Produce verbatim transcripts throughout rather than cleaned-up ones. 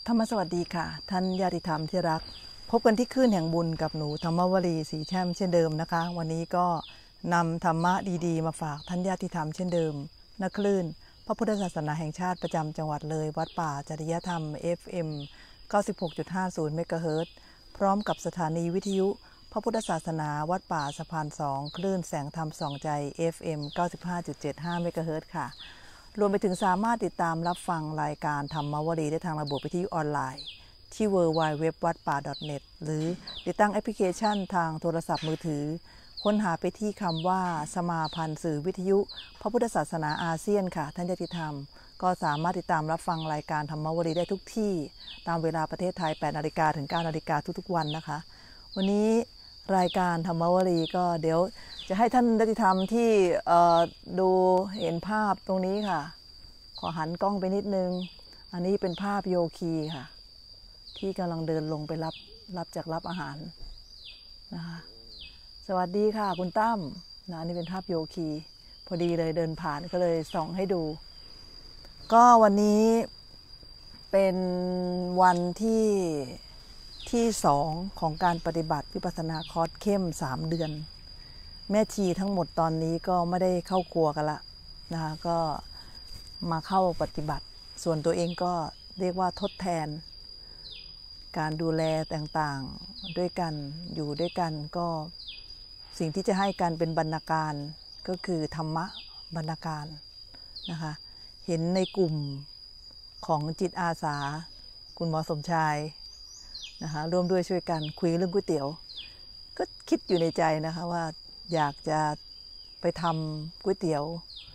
ธรรมสวัสดีค่ะท่านญาติธรรมที่รักพบกันที่คลื่นแห่งบุญกับหนูธรรมวลีสีแช่มเช่นเดิมนะคะวันนี้ก็นำธรรมะดีๆมาฝากท่านญาติธรรมเช่นเดิมณคลื่นพระพุทธศาสนาแห่งชาติประจำจังหวัดเลยวัดป่าจริยธรรม เอฟ เอ็ม เก้าสิบหกจุดห้าศูนย์ เมกะเฮิรตซ์พร้อมกับสถานีวิทยุพระพุทธศาสนาวัดป่าสะพานสองคลื่นแสงธรรมส่องใจ เอฟ เอ็ม เก้าสิบห้าจุดเจ็ดห้า เมกะเฮิรตซ์ค่ะรวมไปถึงสามารถติดตามรับฟังรายการธรรมวลีได้ทางระบบวิทยุออนไลน์ที่ ดับเบิลยู ดับเบิลยู ดับเบิลยู ดอท วัดป่า ดอท เน็ต หรือติดตั้งแอปพลิเคชันทางโทรศัพท์มือถือค้นหาไปที่คำว่าสมาพันธ์สื่อวิทยุพระพุทธศาสนาอาเซียนค่ะท่านญาติธรรมก็สามารถติดตามรับฟังรายการธรรมวลีได้ทุกที่ตามเวลาประเทศไทย แปดนาฬิกาถึงเก้านาฬิกาทุกๆวันนะคะวันนี้รายการธรรมวลีก็เดี๋ยวจะให้ท่านญาติธรรมที่ดูเห็นภาพตรงนี้ค่ะขอหันกล้องไปนิดนึงอันนี้เป็นภาพโยคีค่ะที่กำลังเดินลงไปรับรับจากรับอาหารนะคะสวัสดีค่ะคุณตั้มนะนี่เป็นภาพโยคีพอดีเลยเดินผ่านก็เลยส่องให้ดูก็วันนี้เป็นวันที่ที่สองของการปฏิบัติวิปัสสนาคอร์สเข้มสามเดือนแม่ชีทั้งหมดตอนนี้ก็ไม่ได้เข้าครัวกันละนะคะก็มาเข้าปฏิบัติส่วนตัวเองก็เรียกว่าทดแทนการดูแลต่างๆด้วยกันอยู่ด้วยกันก็สิ่งที่จะให้กันเป็นบรรณาการก็คือธรรมะบรรณาการนะคะเห็นในกลุ่มของจิตอาสาคุณหมอสมชายนะคะร่วมด้วยช่วยกันคุยเรื่องก๋วยเตี๋ยวก็คิดอยู่ในใจนะคะว่าอยากจะไปทำก๋วยเตี๋ยว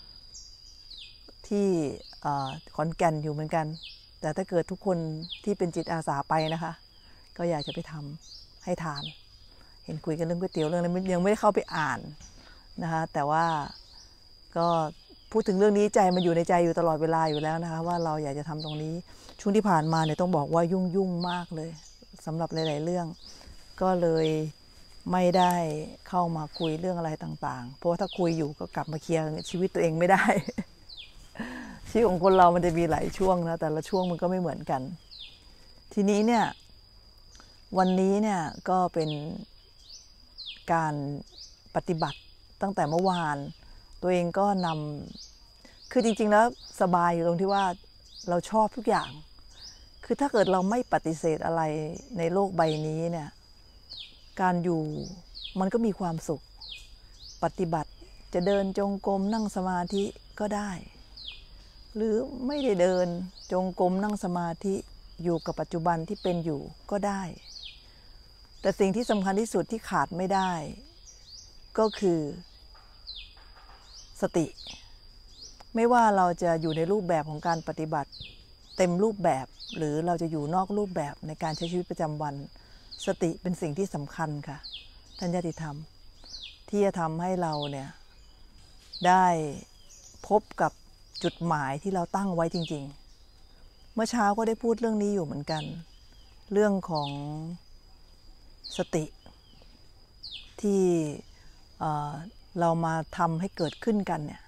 ที่ขอนแก่นอยู่เหมือนกันแต่ถ้าเกิดทุกคนที่เป็นจิตอาสาไปนะคะก็อยากจะไปทำให้ทานเห็นคุยกันเรื่องก๋วยเตี๋ยวเรื่องนั้นยังไม่ได้เข้าไปอ่านนะคะแต่ว่าก็พูดถึงเรื่องนี้ใจมันอยู่ในใจอยู่ตลอดเวลาอยู่แล้วนะคะว่าเราอยากจะทำตรงนี้ช่วงที่ผ่านมาเนี่ยต้องบอกว่ายุ่งยุ่งมากเลยสำหรับหลายๆเรื่องก็เลยไม่ได้เข้ามาคุยเรื่องอะไรต่างๆเพราะว่าถ้าคุยอยู่ก็กลับมาเคลียร์ชีวิตตัวเองไม่ได้ชีวิตของคนเรามันจะมีหลายช่วงนะแต่ละช่วงมันก็ไม่เหมือนกันทีนี้เนี่ยวันนี้เนี่ยก็เป็นการปฏิบัติตั้งแต่เมื่อวานตัวเองก็นำคือจริงๆแล้วสบายอยู่ตรงที่ว่าเราชอบทุกอย่างคือถ้าเกิดเราไม่ปฏิเสธอะไรในโลกใบนี้เนี่ยการอยู่มันก็มีความสุขปฏิบัติจะเดินจงกรมนั่งสมาธิก็ได้หรือไม่ได้เดินจงกรมนั่งสมาธิอยู่กับปัจจุบันที่เป็นอยู่ก็ได้แต่สิ่งที่สำคัญที่สุดที่ขาดไม่ได้ก็คือสติไม่ว่าเราจะอยู่ในรูปแบบของการปฏิบัติเต็มรูปแบบหรือเราจะอยู่นอกรูปแบบในการใช้ชีวิตประจำวันสติเป็นสิ่งที่สำคัญค่ะท่านญาติธรรมที่จะทำให้เราเนี่ยได้พบกับจุดหมายที่เราตั้งไว้จริงๆเมื่อเช้าก็ได้พูดเรื่องนี้อยู่เหมือนกันเรื่องของสติที่เอ่อเรามาทำให้เกิดขึ้นกันเนี่ย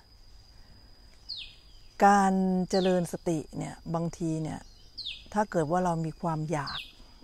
การเจริญสติเนี่ยบางทีเนี่ยถ้าเกิดว่าเรามีความอยาก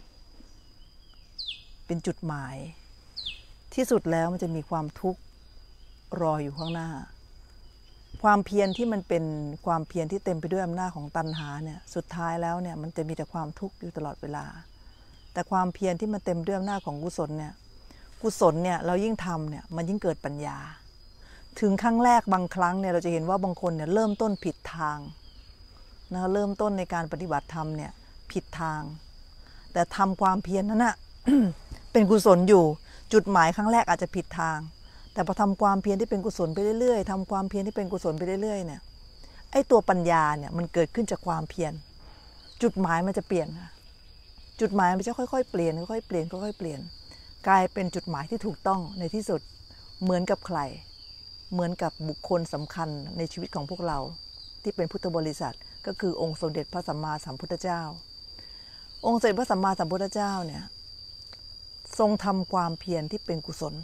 เป็นจุดหมายที่สุดแล้วมันจะมีความทุกข์รออยู่ข้างหน้าความเพียรที่มันเป็นความเพียรที่เต็มไปด้วยอำนาจของตัณหาเนี่ยสุดท้ายแล้วเนี่ยมันจะมีแต่ความทุกข์อยู่ตลอดเวลาแต่ความเพียรที่มันเต็มด้วยอำนาจของกุศลเนี่ยกุศลเนี่ยเรายิ่งทำเนี่ยมันยิ่งเกิดปัญญาถึงครั้งแรกบางครั้งเนี่ยเราจะเห็นว่าบางคนเนี่ยเริ่มต้นผิดทางนะเริ่มต้นในการปฏิบัติธรรมเนี่ยผิดทางแต่ทำความเพียรนั้นน่ะ เป็นกุศลอยู่จุดหมายครั้งแรกอาจจะผิดทางแต่พอทำความเพียรที่เป็นกุศลไปเรื่อยๆทำความเพียรที่เป็นกุศลไปเรื่อยๆเนี่ยไอ้ตัวปัญญาเนี่ยมันเกิดขึ้นจากความเพียรจุดหมายมันจะเปลี่ยนค่ะจุดหมายมันจะค่อยๆเปลี่ยนค่อยๆเปลี่ยนค่อยๆเปลี่ยนกลายเป็นจุดหมายที่ถูกต้องในที่สุดเหมือนกับใครเหมือนกับบุคคลสำคัญในชีวิตของพวกเราที่เป็นพุทธบริษัทก็คือองค์สมเด็จพระสัมมาสัมพุทธเจ้าองค์สมเด็จพระสัมมาสัมพุทธเจ้าเนี่ยทรงทำความเพียรที่เป็นกุศล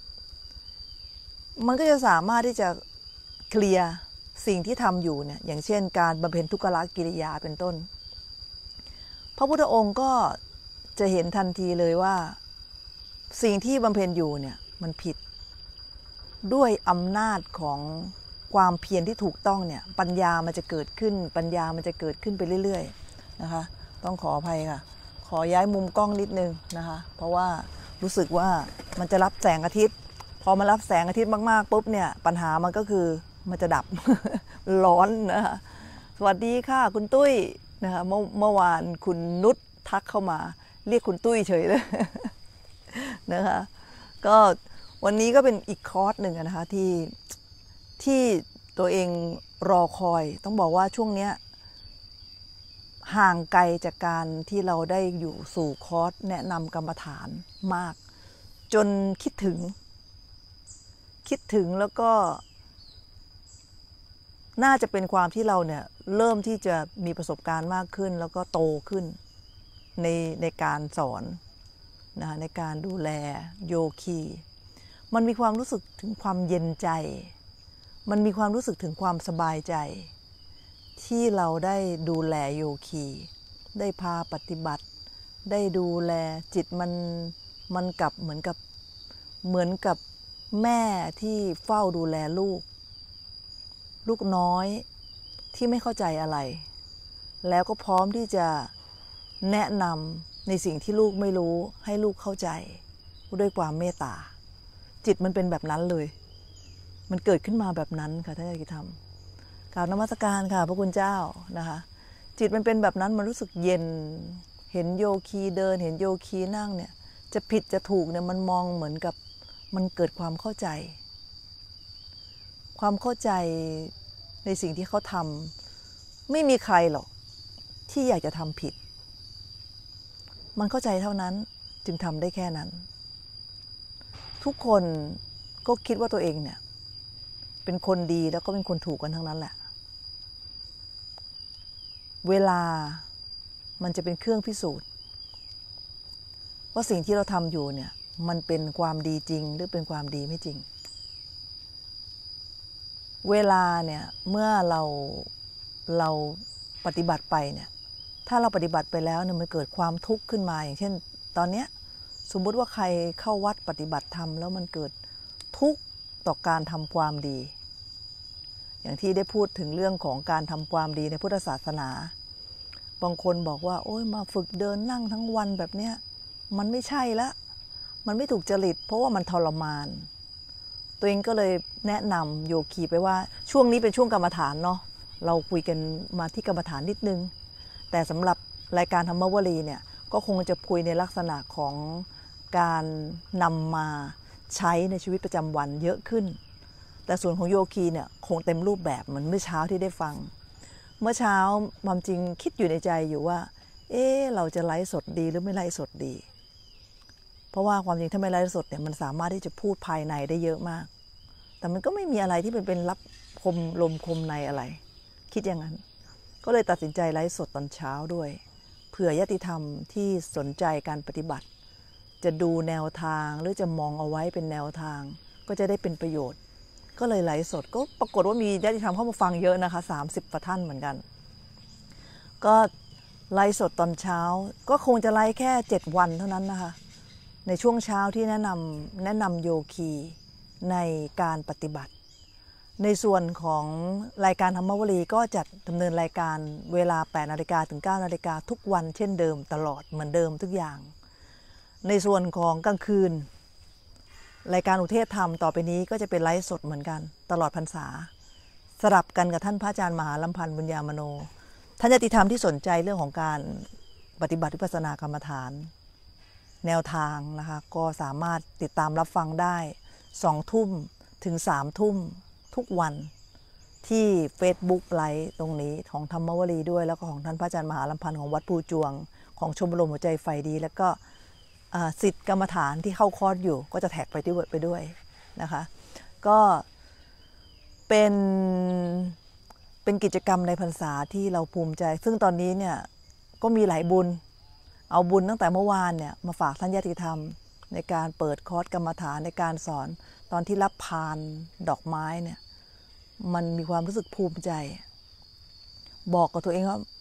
มันก็จะสามารถที่จะเคลียร์สิ่งที่ทำอยู่เนี่ยอย่างเช่นการบำเพ็ญทุกขกิริยาเป็นต้นพระพุทธองค์ก็จะเห็นทันทีเลยว่าสิ่งที่บำเพ็ญอยู่เนี่ยมันผิดด้วยอำนาจของความเพียรที่ถูกต้องเนี่ยปัญญามันจะเกิดขึ้นปัญญามันจะเกิดขึ้นไปเรื่อยๆนะคะต้องขออภัยค่ะขอย้ายมุมกล้องนิดนึงนะคะเพราะว่ารู้สึกว่ามันจะรับแสงอาทิตย์พอมารับแสงอาทิตย์มากๆปุ๊บเนี่ยปัญหามันก็คือมันจะดับ ร้อนนะคะสวัสดีค่ะคุณตุ้ยนะคะเมื่อเมื่อวานคุณนุชทักเข้ามาเรียกคุณตุ้ยเฉยเลย นะคะก็วันนี้ก็เป็นอีกคอร์สหนึ่งนะคะที่ที่ตัวเองรอคอยต้องบอกว่าช่วงนี้ห่างไกลจากการที่เราได้อยู่สู่คอร์สแนะนำกรรมฐานมากจนคิดถึงคิดถึงแล้วก็น่าจะเป็นความที่เราเนี่ยเริ่มที่จะมีประสบการณ์มากขึ้นแล้วก็โตขึ้นในในการสอนนะในการดูแลโยคีมันมีความรู้สึกถึงความเย็นใจมันมีความรู้สึกถึงความสบายใจที่เราได้ดูแลโยคีได้พาปฏิบัติได้ดูแลจิตมันมันกับเหมือนกับเหมือนกับแม่ที่เฝ้าดูแลลูกลูกน้อยที่ไม่เข้าใจอะไรแล้วก็พร้อมที่จะแนะนำในสิ่งที่ลูกไม่รู้ให้ลูกเข้าใจด้วยความเมตตาจิตมันเป็นแบบนั้นเลยมันเกิดขึ้นมาแบบนั้นค่ะท่านอาจารย์ธรรมกราบนมัสการค่ะพระคุณเจ้านะคะจิตมันเป็นแบบนั้นมันรู้สึกเย็นเห็นโยคีเดินเห็นโยคีนั่งเนี่ยจะผิดจะถูกเนี่ยมันมองเหมือนกับมันเกิดความเข้าใจความเข้าใจในสิ่งที่เขาทำไม่มีใครหรอกที่อยากจะทำผิดมันเข้าใจเท่านั้นจึงทำได้แค่นั้นทุกคนก็คิดว่าตัวเองเนี่ยเป็นคนดีแล้วก็เป็นคนถูกกันทั้งนั้นแหละเวลามันจะเป็นเครื่องพิสูจน์ว่าสิ่งที่เราทำอยู่เนี่ยมันเป็นความดีจริงหรือเป็นความดีไม่จริงเวลาเนี่ยเมื่อเราเราปฏิบัติไปเนี่ยถ้าเราปฏิบัติไปแล้วเนี่ยมันเกิดความทุกข์ขึ้นมาอย่างเช่นตอนเนี้ยสมมุติว่าใครเข้าวัดปฏิบัติธรรมแล้วมันเกิดทุกข์ต่อการทำความดีอย่างที่ได้พูดถึงเรื่องของการทำความดีในพุทธศาสนาบางคนบอกว่าโอ้ยมาฝึกเดินนั่งทั้งวันแบบเนี้ยมันไม่ใช่ละมันไม่ถูกจริตเพราะว่ามันทรมานตัวเองก็เลยแนะนำโยคีไปว่าช่วงนี้เป็นช่วงกรรมฐานเนาะเราคุยกันมาที่กรรมฐานนิดนึงแต่สำหรับรายการธรรมวลีเนี่ยก็คงจะคุยในลักษณะของการนำมาใช้ในชีวิตประจำวันเยอะขึ้นแต่ส่วนของโยคีเนี่ยคงเต็มรูปแบบเหมือนเมื่อเช้าที่ได้ฟังเมื่อเช้าความจริงคิดอยู่ในใจอยู่ว่าเอ๊ะเราจะไลฟ์สดดีหรือไม่ไลฟ์สดดีเพราะว่าความจริงถ้าไม่ไลฟ์สดเนี่ยมันสามารถที่จะพูดภายในได้เยอะมากแต่มันก็ไม่มีอะไรที่เป็นเป็นรับคมลมคมในอะไรคิดอย่างนั้นก็เลยตัดสินใจไลฟ์สดตอนเช้าด้วยเผื่อญาติธรรมที่สนใจการปฏิบัติจะดูแนวทางหรือจะมองเอาไว้เป็นแนวทางก็จะได้เป็นประโยชน์ก็เลยไลฟ์สดก็ปรากฏว่ามีญาติธรรมเข้ามาฟังเยอะนะคะสามสิบกว่าท่านเหมือนกันก็ไลฟ์สดตอนเช้าก็คงจะไลฟ์แค่เจ็ดวันเท่านั้นนะคะในช่วงเช้าที่แนะนำแนะนำโยคีในการปฏิบัติในส่วนของรายการธรรมวลีก็จัดดำเนินรายการเวลาแปดนาฬิกาถึงเก้านาฬิกาทุกวันเช่นเดิมตลอดเหมือนเดิมทุกอย่างในส่วนของกลางคืนรายการอุเทศธรรมต่อไปนี้ก็จะเป็นไลฟ์สดเหมือนกันตลอดพรรษาสลับกันกับท่านพระอาจารย์มหาลำพันธ์บุญญามโนท่านญาติธรรมที่สนใจเรื่องของการปฏิบัติวิปัสสนากรรมฐานแนวทางนะคะก็สามารถติดตามรับฟังได้สองทุ่มถึงสามทุ่มทุกวันที่ Facebook ไลฟ์ตรงนี้ของธรรมวลีด้วยแล้วก็ของท่านพระอาจารย์มหาลำพันธ์ของวัดภูจวงของชมรมหัวใจไฟดีแล้วก็ศิษย์กรรมฐานที่เข้าคอร์สอยู่ก็จะแท็กไปด้วยไปด้วยนะคะก็เป็นเป็นกิจกรรมในพรรษาที่เราภูมิใจซึ่งตอนนี้เนี่ยก็มีหลายบุญเอาบุญตั้งแต่เมื่อวานเนี่ยมาฝากท่านญาติธรรมในการเปิดคอร์สกรรมฐานในการสอนตอนที่รับพานดอกไม้เนี่ยมันมีความรู้สึกภูมิใจบอกกับตัวเองว่า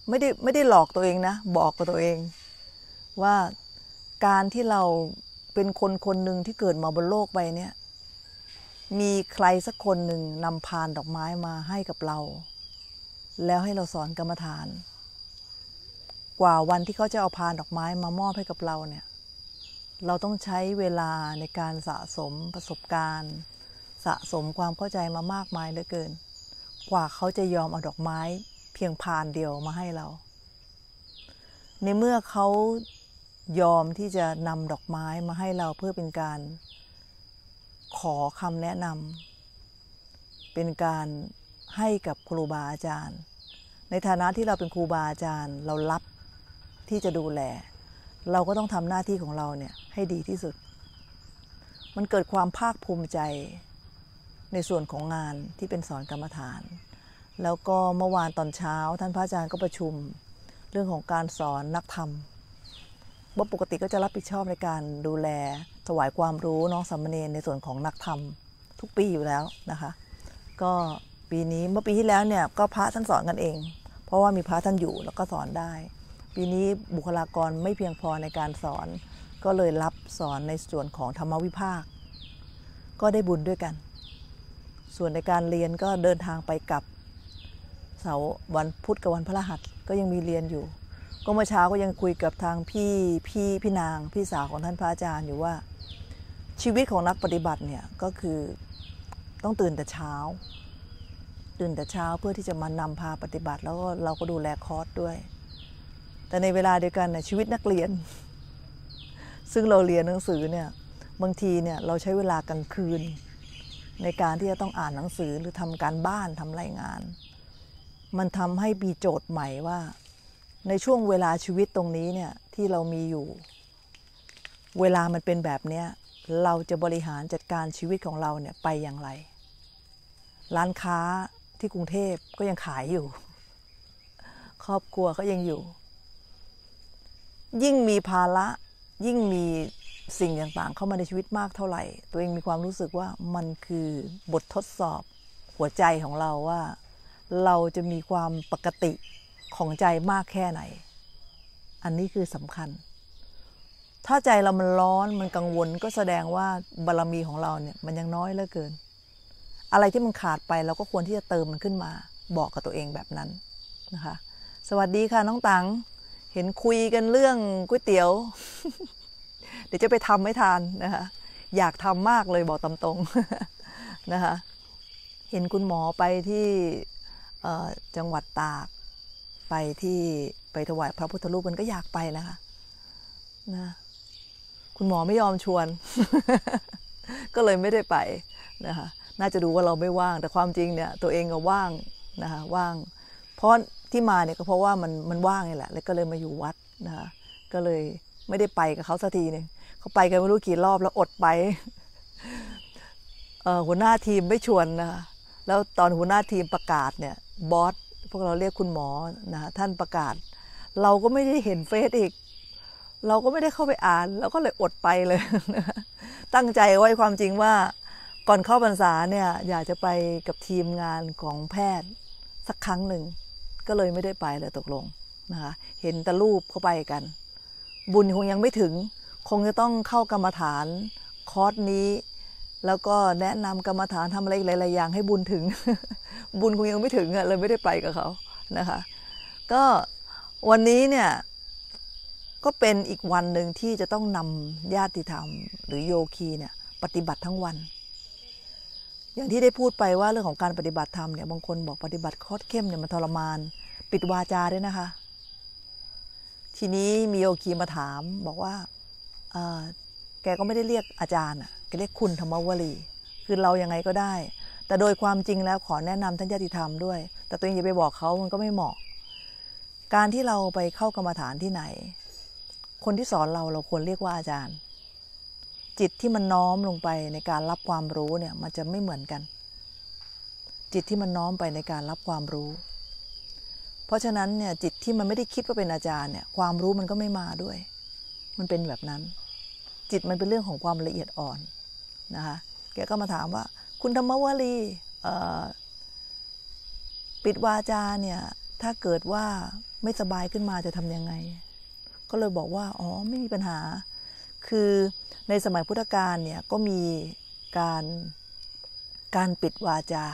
ไม่ได้ไม่ได้หลอกตัวเองนะบอกกับตัวเองว่าการที่เราเป็นคนคนหนึ่งที่เกิดมาบนโลกใบนี้มีใครสักคนหนึ่งนำพานดอกไม้มาให้กับเราแล้วให้เราสอนกรรมฐานกว่าวันที่เขาจะเอาพานดอกไม้มามอบให้กับเราเนี่ยเราต้องใช้เวลาในการสะสมประสบการณ์สะสมความเข้าใจมามากมายเหลือเกินกว่าเขาจะยอมเอาดอกไม้เพียงพานเดียวมาให้เราในเมื่อเขายอมที่จะนำดอกไม้มาให้เราเพื่อเป็นการขอคำแนะนำเป็นการให้กับครูบาอาจารย์ในฐานะที่เราเป็นครูบาอาจารย์เรารับที่จะดูแลเราก็ต้องทำหน้าที่ของเราเนี่ยให้ดีที่สุดมันเกิดความภาคภูมิใจในส่วนของงานที่เป็นสอนกรรมฐานแล้วก็เมื่อวานตอนเช้าท่านพระอาจารย์ก็ประชุมเรื่องของการสอนนักธรรมว่าปกติก็จะรับผิดชอบในการดูแลถวายความรู้น้องสามเณรในส่วนของนักธรรมทุกปีอยู่แล้วนะคะก็ปีนี้เมื่อปีที่แล้วเนี่ยก็พระท่านสอนกันเองเพราะว่ามีพระท่านอยู่แล้วก็สอนได้ปีนี้บุคลากรไม่เพียงพอในการสอนก็เลยรับสอนในส่วนของธรรมวิภาคก็ได้บุญด้วยกันส่วนในการเรียนก็เดินทางไปกับเสาร์วันพุธกับวันพฤหัสก็ยังมีเรียนอยู่ก็เมื่อเช้าก็ยังคุยกับทางพี่พี่พี่นางพี่สาวของท่านพระอาจารย์อยู่ว่าชีวิตของนักปฏิบัติเนี่ยก็คือต้องตื่นแต่เช้าตื่นแต่เช้าเพื่อที่จะมานำพาปฏิบัติแล้วก็เราก็ดูแลคอร์สด้วยแต่ในเวลาเดียวกันเนี่ยชีวิตนักเรียนซึ่งเราเรียนหนังสือเนี่ยบางทีเนี่ยเราใช้เวลากลางคืนในการที่จะต้องอ่านหนังสือหรือทำการบ้านทำรายงานมันทำให้มีโจทย์ใหม่ว่าในช่วงเวลาชีวิตตรงนี้เนี่ยที่เรามีอยู่เวลามันเป็นแบบนี้เราจะบริหารจัดการชีวิตของเราเนี่ยไปอย่างไรร้านค้าที่กรุงเทพก็ยังขายอยู่ครอบครัวก็ยังอยู่ยิ่งมีภาระยิ่งมีสิ่งต่างๆเข้ามาในชีวิตมากเท่าไหร่ตัวเองมีความรู้สึกว่ามันคือบททดสอบหัวใจของเราว่าเราจะมีความปกติของใจมากแค่ไหนอันนี้คือสำคัญถ้าใจเรามันร้อนมันกังวลก็แสดงว่าบารมีของเราเนี่ยมันยังน้อยเหลือเกินอะไรที่มันขาดไปเราก็ควรที่จะเติมมันขึ้นมาบอกกับตัวเองแบบนั้นนะคะสวัสดีค่ะน้องตังเห็นคุยกันเรื่องก๋วยเตี๋ยว เดี๋ยวจะไปทำไม่ทานนะคะอยากทำมากเลยบอกตามตรง นะคะเห็นคุณหมอไปที่จังหวัดตากไปที่ไปถวายพระพุทธรูปมันก็อยากไปนะคะนะคุณหมอไม่ยอมชวน ก็เลยไม่ได้ไปนะคะน่าจะดูว่าเราไม่ว่างแต่ความจริงเนี่ยตัวเองก็ว่างนะคะว่างเพราะที่มาเนี่ยก็เพราะว่ามันมันว่างนี่แหละแล้วก็เลยมาอยู่วัดนะคะก็เลยไม่ได้ไปกับเขาสักทีนึงเขาไปกันไม่รู้กี่รอบแล้วอดไปหัวหน้าทีมไม่ชวนนะคะแล้วตอนหัวหน้าทีมประกาศเนี่ยบอสพวกเราเรียกคุณหมอนะท่านประกาศเราก็ไม่ได้เห็นเฟซอีกเราก็ไม่ได้เข้าไปอ่านเราก็เลยอดไปเลยตั้งใจไว้ความจริงว่าก่อนเข้าพรรษาเนี่ยอยากจะไปกับทีมงานของแพทย์สักครั้งหนึ่งก็เลยไม่ได้ไปเลยตกลงนะคะเห็นแต่รูปเข้าไปกันบุญคงยังไม่ถึงคงจะต้องเข้ากรรมฐานคอร์สนี้แล้วก็แนะนำกรรมฐานทำอะไรหลายๆอย่างให้บุญถึง บุญคงยังไม่ถึงอ่ะเลยไม่ได้ไปกับเขานะคะก็วันนี้เนี่ยก็เป็นอีกวันหนึ่งที่จะต้องนำญาติธรรมหรือโยคีเนี่ยปฏิบัติทั้งวันอย่างที่ได้พูดไปว่าเรื่องของการปฏิบัติธรรมเนี่ยบางคนบอกปฏิบัติคอร์สเข้มเนี่ยมันทรมานปิดวาจาด้วยนะคะทีนี้มีโยคีมาถามบอกว่าแกก็ไม่ได้เรียกอาจารย์อ่ะแกเรียกคุณธรรมวลีคือเรายังไงก็ได้แต่โดยความจริงแล้วขอแนะนำท่านญาติธรรมด้วยแต่ตัวเองอย่าไปบอกเขามันก็ไม่เหมาะการที่เราไปเข้ากรรมฐานที่ไหนคนที่สอนเราเราควรเรียกว่าอาจารย์จิตที่มันน้อมลงไปในการรับความรู้เนี่ยมันจะไม่เหมือนกันจิตที่มันน้อมไปในการรับความรู้เพราะฉะนั้นเนี่ยจิตที่มันไม่ได้คิดว่าเป็นอาจารย์เนี่ยความรู้มันก็ไม่มาด้วยมันเป็นแบบนั้นจิตมันเป็นเรื่องของความละเอียดอ่อนนะคะแกก็มาถามว่าคุณธรรมวลีปิดวาจาเนี่ยถ้าเกิดว่าไม่สบายขึ้นมาจะทำยังไงก็เลยบอกว่าอ๋อไม่มีปัญหาคือในสมัยพุทธกาลเนี่ยก็มีการการปิดวาจา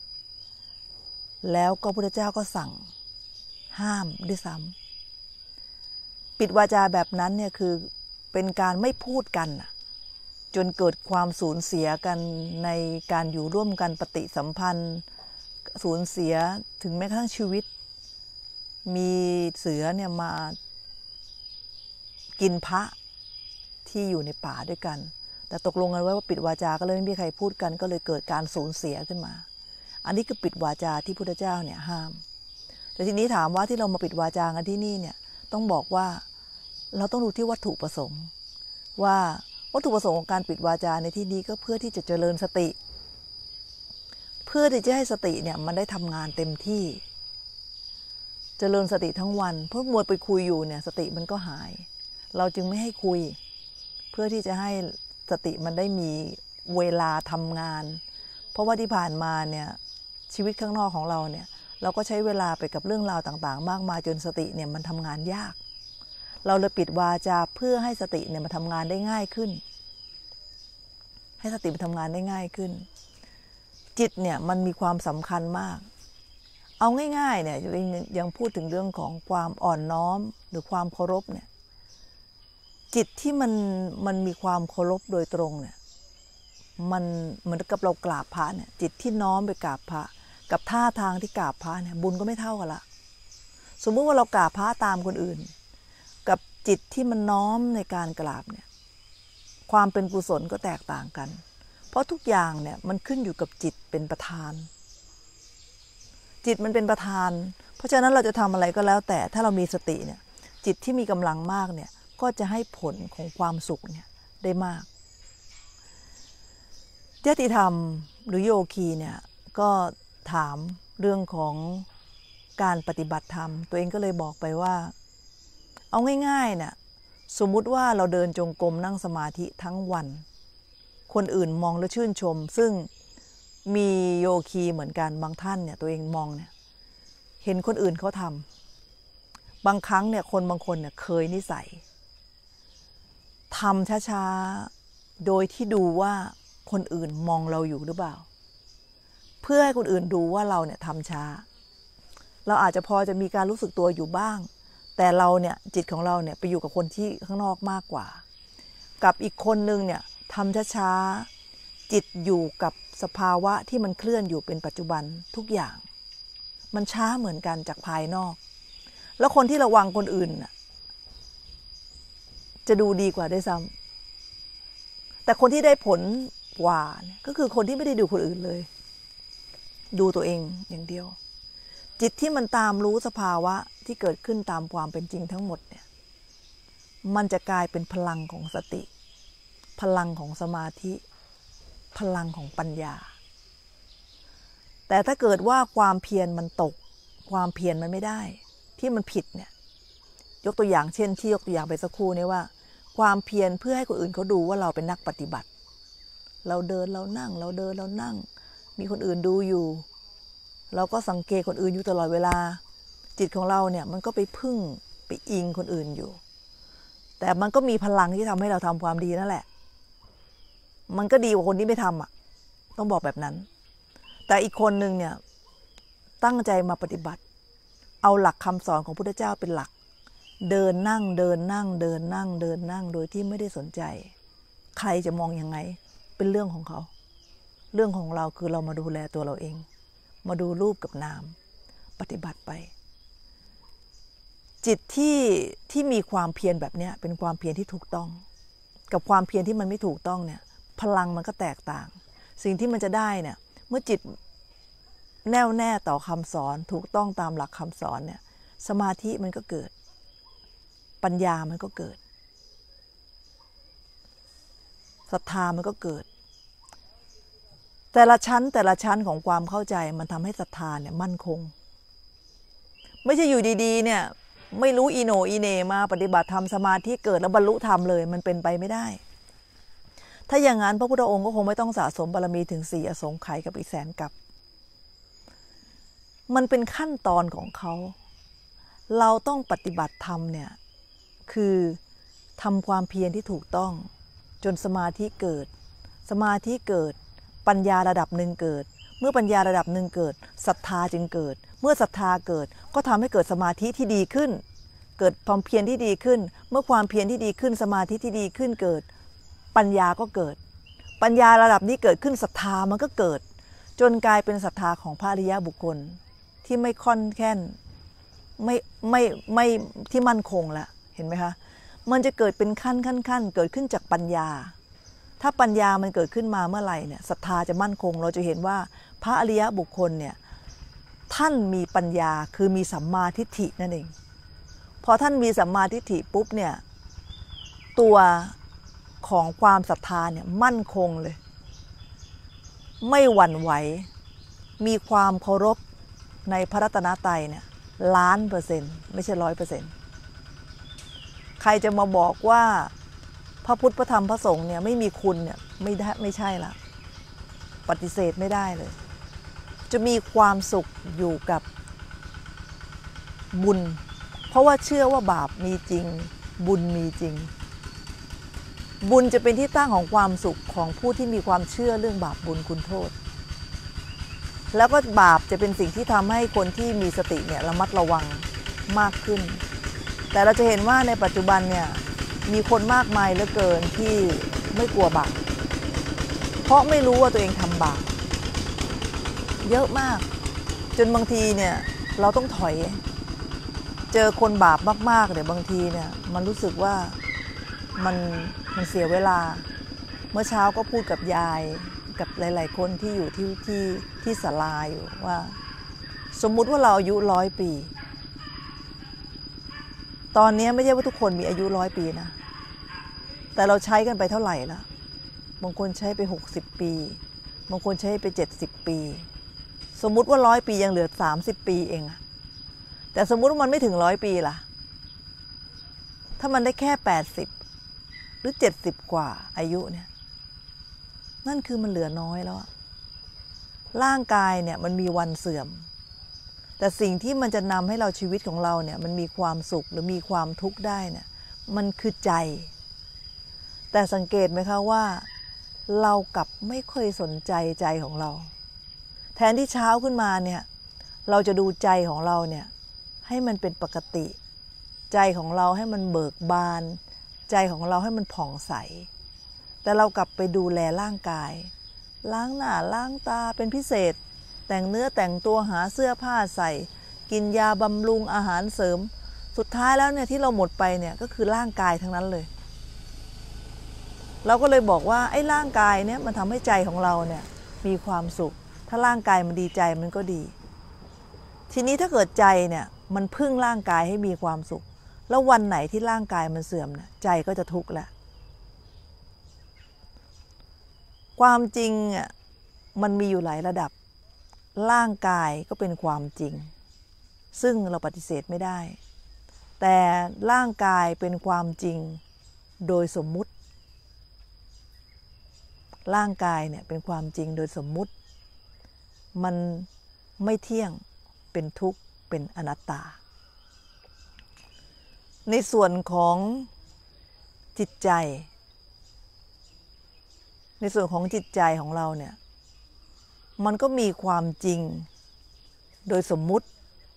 แล้วก็พระพุทธเจ้าก็สั่งห้ามด้วยซ้ำปิดวาจาแบบนั้นเนี่ยคือเป็นการไม่พูดกันจนเกิดความสูญเสียกันในการอยู่ร่วมกันปฏิสัมพันธ์สูญเสียถึงแม้กระทั่งชีวิตมีเสือเนี่ยมากินพระที่อยู่ในป่าด้วยกันแต่ตกลงกันไว้ว่าปิดวาจาก็เลยไม่มีใครพูดกันก็เลยเกิดการสูญเสียขึ้นมาอันนี้คือปิดวาจาที่พุทธเจ้าเนี่ยห้ามแต่ทีนี้ถามว่าที่เรามาปิดวาจากันที่นี่เนี่ยต้องบอกว่าเราต้องดูที่วัตถุประสงค์ว่าวัตถุประสงค์ของการปิดวาจาในที่นี้ก็เพื่อที่จะเจริญสติเพื่อที่จะให้สติเนี่ยมันได้ทำงานเต็มที่เจริญสติทั้งวันเพราะมัวไปคุยอยู่เนี่ยสติมันก็หายเราจึงไม่ให้คุยเพื่อที่จะให้สติมันได้มีเวลาทำงานเพราะว่าที่ผ่านมาเนี่ยชีวิตข้างนอกของเราเนี่ยเราก็ใช้เวลาไปกับเรื่องราวต่างๆมากมายจนสติเนี่ยมันทำงานยากเราเลยปิดวาจาเพื่อให้สติเนี่ยมันทำงานได้ง่ายขึ้นให้สติมันทำงานได้ง่ายขึ้นจิตเนี่ยมันมีความสำคัญมากเอาง่ายๆเนี่ยยังพูดถึงเรื่องของความอ่อนน้อมหรือความเคารพเนี่ยจิตที่มันมันมีความเคารพโดยตรงเนี่ยมันเหมือนกับเรากราบพระเนี่ยจิตที่น้อมไปกราบพระกับท่าทางที่กราบพระเนี่ยบุญก็ไม่เท่ากันละสมมุติว่าเรากราบพระตามคนอื่นกับจิตที่มันน้อมในการกราบเนี่ยความเป็นกุศลก็แตกต่างกันเพราะทุกอย่างเนี่ยมันขึ้นอยู่กับจิตเป็นประธานจิตมันเป็นประธานเพราะฉะนั้นเราจะทำอะไรก็แล้วแต่ถ้าเรามีสติเนี่ยจิตที่มีกำลังมากเนี่ยก็จะให้ผลของความสุขเนี่ยได้มากญาติธรรมหรือโยคีเนี่ยก็ถามเรื่องของการปฏิบัติธรรมตัวเองก็เลยบอกไปว่าเอาง่ายๆเนี่ยสมมุติว่าเราเดินจงกรมนั่งสมาธิทั้งวันคนอื่นมองแล้วชื่นชมซึ่งมีโยคีเหมือนกันบางท่านเนี่ยตัวเองมองเนี่ยเห็นคนอื่นเขาทำบางครั้งเนี่ยคนบางคนเนี่ยเคยนิสัยทำช้าๆโดยที่ดูว่าคนอื่นมองเราอยู่หรือเปล่าเพื่อให้คนอื่นดูว่าเราเนี่ยทำช้าเราอาจจะพอจะมีการรู้สึกตัวอยู่บ้างแต่เราเนี่ยจิตของเราเนี่ยไปอยู่กับคนที่ข้างนอกมากกว่ากับอีกคนนึงเนี่ยทำช้าๆจิตอยู่กับสภาวะที่มันเคลื่อนอยู่เป็นปัจจุบันทุกอย่างมันช้าเหมือนกันจากภายนอกแล้วคนที่ระวังคนอื่นน่ะจะดูดีกว่าด้วยซ้ำแต่คนที่ได้ผลกว่าก็คือคนที่ไม่ได้ดูคนอื่นเลยดูตัวเองอย่างเดียวจิตที่มันตามรู้สภาวะที่เกิดขึ้นตามความเป็นจริงทั้งหมดเนี่ยมันจะกลายเป็นพลังของสติพลังของสมาธิพลังของปัญญาแต่ถ้าเกิดว่าความเพียรมันตกความเพียรมันไม่ได้ที่มันผิดเนี่ยยกตัวอย่างเช่นที่ยกตัวอย่างไปสักครู่นี้ว่าความเพียรเพื่อให้คนอื่นเขาดูว่าเราเป็นนักปฏิบัติเราเดินเรานั่งเราเดินเรานั่งมีคนอื่นดูอยู่เราก็สังเกตคนอื่นอยู่ตลอดเวลาจิตของเราเนี่ยมันก็ไปพึ่งไปอิงคนอื่นอยู่แต่มันก็มีพลังที่ทำให้เราทำความดีนั่นแหละมันก็ดีกว่าคนที่ไม่ทำอ่ะต้องบอกแบบนั้นแต่อีกคนนึงเนี่ยตั้งใจมาปฏิบัติเอาหลักคำสอนของพระพุทธเจ้าเป็นหลักเดินนั่งเดินนั่งเดินนั่งเดินนั่งโดยที่ไม่ได้สนใจใครจะมองยังไงเป็นเรื่องของเขาเรื่องของเราคือเรามาดูแลตัวเราเองมาดูรูปกับนามปฏิบัติไปจิตที่ที่มีความเพียรแบบนี้เป็นความเพียรที่ถูกต้องกับความเพียรที่มันไม่ถูกต้องเนี่ยพลังมันก็แตกต่างสิ่งที่มันจะได้เนี่ยเมื่อจิตแน่วแน่ต่อคำสอนถูกต้องตามหลักคำสอนเนี่ยสมาธิมันก็เกิดปัญญามันก็เกิดศรัทธามันก็เกิดแต่ละชั้นแต่ละชั้นของความเข้าใจมันทำให้ศรัทธาเนี่ยมั่นคงไม่ใช่อยู่ดีๆเนี่ยไม่รู้อีโหนอีเหน่มาปฏิบัติธรรมสมาธิเกิดแล้วบรรลุธรรมเลยมันเป็นไปไม่ได้ถ้าอย่างนั้นพระพุทธองค์ก็คงไม่ต้องสะสมบารมีถึงสี่อสงไขยกับอีกแสนกับมันเป็นขั้นตอนของเขาเราต้องปฏิบัติธรรมเนี่ยคือทำความเพียรที่ถูกต้องจนสมาธิเกิดสมาธิเกิดปัญญาระดับหนึ่งเกิดเมื่อปัญญาระดับหนึ่งเกิดศรัทธาจึงเกิดเมื่อศรัทธาเกิดก็ทำให้เกิดสมาธิที่ดีขึ้นเกิดความเพียรที่ดีขึ้นเมื่อความเพียรที่ดีขึ้นสมาธิที่ดีขึ้นเกิดปัญญาก็เกิดปัญญาระดับนี้เกิดขึ้นศรัทธามันก็เกิดจนกลายเป็นศรัทธาของพระอริยบุคคลที่ไม่ค่อนแค้นไม่ไม่ไม่ที่มั่นคงละเห็นไหมคะมันจะเกิดเป็นขั้นขั้นขั้นเกิดขึ้นจากปัญญาถ้าปัญญามันเกิดขึ้นมาเมื่อไหร่เนี่ยศรัทธาจะมั่นคงเราจะเห็นว่าพระอริยบุคคลเนี่ยท่านมีปัญญาคือมีสัมมาทิฏฐินั่นเองพอท่านมีสัมมาทิฏฐิปุ๊บเนี่ยตัวของความศรัทธาเนี่ยมั่นคงเลยไม่หวั่นไหวมีความเคารพในพระรัตนตรัยเนี่ยล้านเปอร์เซ็นต์ไม่ใช่ร้อยเปอร์เซ็นต์ใครจะมาบอกว่าพระพุทธพระธรรมพระสงฆ์เนี่ยไม่มีคุณเนี่ยไม่ได้ไม่ใช่ละปฏิเสธไม่ได้เลยจะมีความสุขอยู่กับบุญเพราะว่าเชื่อว่าบาปมีจริงบุญมีจริงบุญจะเป็นที่ตั้งของความสุขของผู้ที่มีความเชื่อเรื่องบาปบุญคุณโทษแล้วก็บาปจะเป็นสิ่งที่ทำให้คนที่มีสติเนี่ยระมัดระวังมากขึ้นแต่เราจะเห็นว่าในปัจจุบันเนี่ยมีคนมากมายเหลือเกินที่ไม่กลัวบาปเพราะไม่รู้ว่าตัวเองทำบาปเยอะมากจนบางทีเนี่ยเราต้องถอยเจอคนบาปมากๆเนี่ยบางทีเนี่ยมันรู้สึกว่ามันมันเสียเวลาเมื่อเช้าก็พูดกับยายกับหลายๆคนที่อยู่ที่ที่ที่ศาลาอยู่ว่าสมมุติว่าเราอายุร้อยปีตอนนี้ไม่ใช่ว่าทุกคนมีอายุร้อยปีนะแต่เราใช้กันไปเท่าไหร่ละบางคนใช้ไปหกสิบปีบางคนใช้ไปเจ็ดสิบปีสมมุติว่าร้อยปียังเหลือสามสิบปีเองอะแต่สมมุติว่ามันไม่ถึงร้อยปีล่ะถ้ามันได้แค่แปดสิบหรือเจ็ดสิบกว่าอายุเนี่ยนั่นคือมันเหลือน้อยแล้วอะร่างกายเนี่ยมันมีวันเสื่อมแต่สิ่งที่มันจะนำให้เราชีวิตของเราเนี่ยมันมีความสุขหรือมีความทุกข์ได้เนี่ยมันคือใจแต่สังเกตไหมคะว่าเรากลับไม่เคยสนใจใจของเราแทนที่เช้าขึ้นมาเนี่ยเราจะดูใจของเราเนี่ยให้มันเป็นปกติใจของเราให้มันเบิกบานใจของเราให้มันผ่องใสแต่เรากลับไปดูแลร่างกายล้างหน้าล้างตาเป็นพิเศษแต่งเนื้อแต่งตัวหาเสื้อผ้าใส่กินยาบำรุงอาหารเสริมสุดท้ายแล้วเนี่ยที่เราหมดไปเนี่ยก็คือร่างกายทั้งนั้นเลยเราก็เลยบอกว่าไอ้ร่างกายเนี่ยมันทำให้ใจของเราเนี่ยมีความสุขถ้าร่างกายมันดีใจมันก็ดีทีนี้ถ้าเกิดใจเนี่ยมันพึ่งร่างกายให้มีความสุขแล้ววันไหนที่ร่างกายมันเสื่อมเนี่ยใจก็จะทุกข์แหละความจริงอ่ะมันมีอยู่หลายระดับร่างกายก็เป็นความจริงซึ่งเราปฏิเสธไม่ได้แต่ร่างกายเป็นความจริงโดยสมมุติร่างกายเนี่ยเป็นความจริงโดยสมมุติมันไม่เที่ยงเป็นทุกข์เป็นอนัตตาในส่วนของจิตใจในส่วนของจิตใจของเราเนี่ยมันก็มีความจริงโดยสมมุติ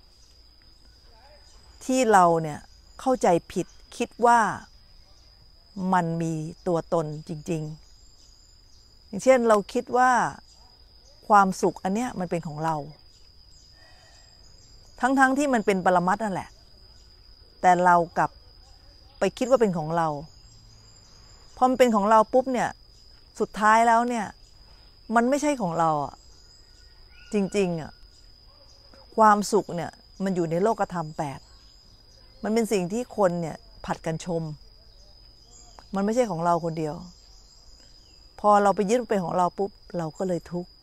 ที่เราเนี่ยเข้าใจผิดคิดว่ามันมีตัวตนจริงๆอย่างเช่นเราคิดว่าความสุขอันเนี้ยมันเป็นของเราทั้งๆ ท, ที่มันเป็นปรมัตถ์นั่นแหละแต่เรากลับไปคิดว่าเป็นของเราพอมันเป็นของเราปุ๊บเนี่ยสุดท้ายแล้วเนี่ยมันไม่ใช่ของเราอ่ะจริงๆอ่ะความสุขเนี่ยมันอยู่ในโลกธรรมแปดมันเป็นสิ่งที่คนเนี่ยผัดกันชมมันไม่ใช่ของเราคนเดียวพอเราไปยึดเป็นของเราปุ๊บเราก็เลยทุกข์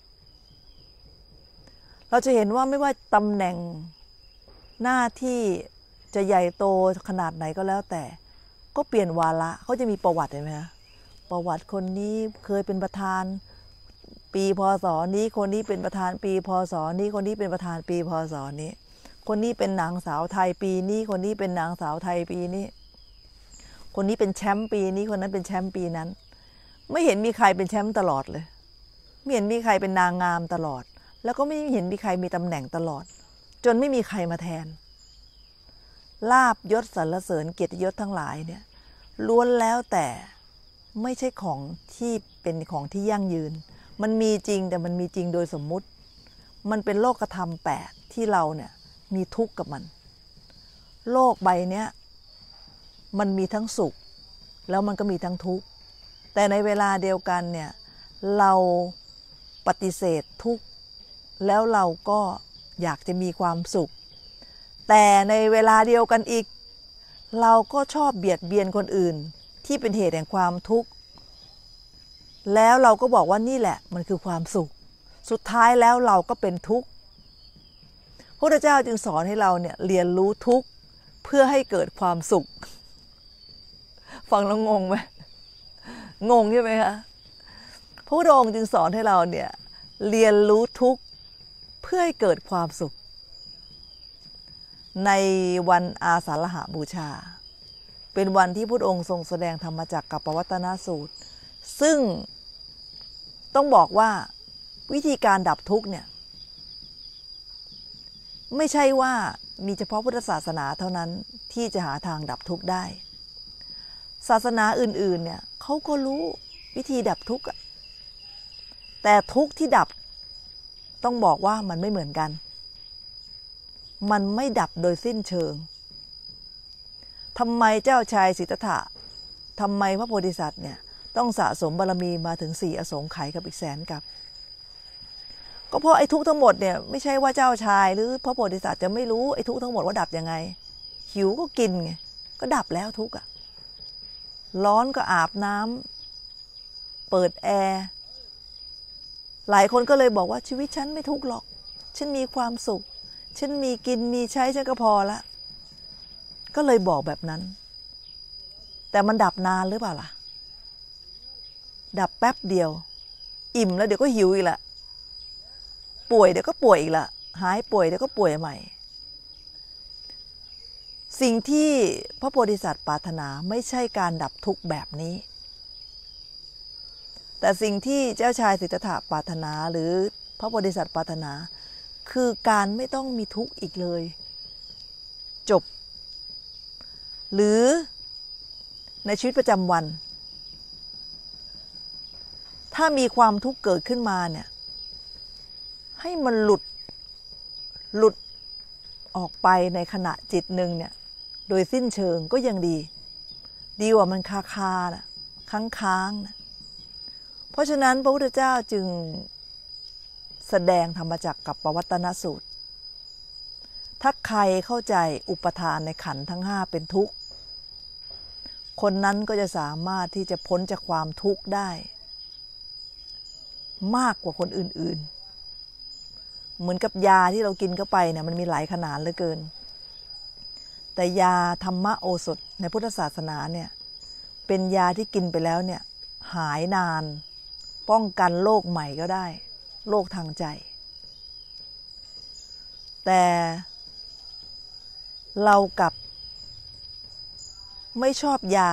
เราจะเห็นว่าไม่ว่าตำแหน่งหน้าที่จะใหญ่โตขนาดไหนก็แล้วแต่ก็เปลี่ยนวาระเขาจะมีประวัติเห็นไหมคะประวัติคนนี้เคยเป็นประธานปีพศนี้คนนี้เป็นประธานปีพศนี้คนนี้เป็นประธานปีพศนี้คนนี้เป็นนางสาวไทยปีนี้คนนี้เป็นนางสาวไทยปีนี้คนนี้เป็นแชมป์ปีนี้คนนั้นเป็นแชมป์ปีนั้นไม่เห็นมีใครเป็นแชมป์ตลอดเลยไม่เห็นมีใครเป็นนางงามตลอดแล้วก็ไม่เห็นมีใครมีตำแหน่งตลอดจนไม่มีใครมาแทนลาภยศสรรเสริญเกียรติยศทั้งหลายเนี่ยล้วนแล้วแต่ไม่ใช่ของที่เป็นของที่ยั่งยืนมันมีจริงแต่มันมีจริงโดยสมมุติมันเป็นโลกธรรมแปดที่เราเนี่ยมีทุกข์กับมันโลกใบเนี้ยมันมีทั้งสุขแล้วมันก็มีทั้งทุกข์แต่ในเวลาเดียวกันเนี่ยเราปฏิเสธทุกข์แล้วเราก็อยากจะมีความสุขแต่ในเวลาเดียวกันอีกเราก็ชอบเบียดเบียนคนอื่นที่เป็นเหตุแห่งความทุกข์แล้วเราก็บอกว่านี่แหละมันคือความสุขสุดท้ายแล้วเราก็เป็นทุกข์พระพุทธเจ้าจึงสอนให้เราเนี่ยเรียนรู้ทุกข์เพื่อให้เกิดความสุขฟังแล้วงงไหมงงใช่ไหมคะพระพุทธองค์จึงสอนให้เราเนี่ยเรียนรู้ทุกข์เพื่อให้เกิดความสุขในวันอาสาฬหบูชาเป็นวันที่พระพุทธองค์ทรงแสดงธรรมจักรกับปวัตตนสูตรซึ่งต้องบอกว่าวิธีการดับทุกข์เนี่ยไม่ใช่ว่ามีเฉพาะพุทธศาสนาเท่านั้นที่จะหาทางดับทุกข์ได้ศาสนาอื่นๆเนี่ยเขาก็รู้วิธีดับทุกข์แต่ทุกข์ที่ดับต้องบอกว่ามันไม่เหมือนกันมันไม่ดับโดยสิ้นเชิงทำไมเจ้าชายสิทธัตถะทำไมพระโพธิสัตว์เนี่ยต้องสะสมบารมีมาถึงสี่อสงไขยกับอีกแสนกับก็เพราะไอ้ทุกข์ทั้งหมดเนี่ยไม่ใช่ว่าเจ้าชายหรือพระโพธิสัตว์จะไม่รู้ไอ้ทุกข์ทั้งหมดว่าดับยังไงหิวก็กินไงก็ดับแล้วทุกข์อ่ะร้อนก็อาบน้ำเปิดแอร์หลายคนก็เลยบอกว่าชีวิตฉันไม่ทุกข์หรอกฉันมีความสุขฉันมีกินมีใช้ฉันก็พอละก็เลยบอกแบบนั้นแต่มันดับนานหรือเปล่าล่ะดับแป๊บเดียวอิ่มแล้วเดี๋ยวก็หิวอีกละป่วยเดี๋ยวก็ป่วยอีกละหายป่วยเดี๋ยวก็ป่วยใหม่สิ่งที่พระโพธิสัตว์ปรารถนาไม่ใช่การดับทุกข์แบบนี้แต่สิ่งที่เจ้าชายสิทธัตถะปรารถนาหรือพระโพธิสัตว์ปรารถนาคือการไม่ต้องมีทุกข์อีกเลยจบหรือในชีวิตประจำวันถ้ามีความทุกข์เกิดขึ้นมาเนี่ยให้มันหลุดหลุดออกไปในขณะจิตหนึ่งเนี่ยโดยสิ้นเชิงก็ยังดีดีกว่ามันคาคาน่ะค้างค้างนะเพราะฉะนั้นพระพุทธเจ้าจึงแสดงธรรมจักรกับปวัตตนสูตรถ้าใครเข้าใจอุปทานในขันธ์ทั้งห้าเป็นทุกข์คนนั้นก็จะสามารถที่จะพ้นจากความทุกข์ได้มากกว่าคนอื่นๆเหมือนกับยาที่เรากินเข้าไปเนี่ยมันมีหลายขนาดเหลือเกินแต่ยาธรรมโอสถในพุทธศาสนาเนี่ยเป็นยาที่กินไปแล้วเนี่ยหายนานป้องกันโรคใหม่ก็ได้โรคทางใจแต่เรากับไม่ชอบยา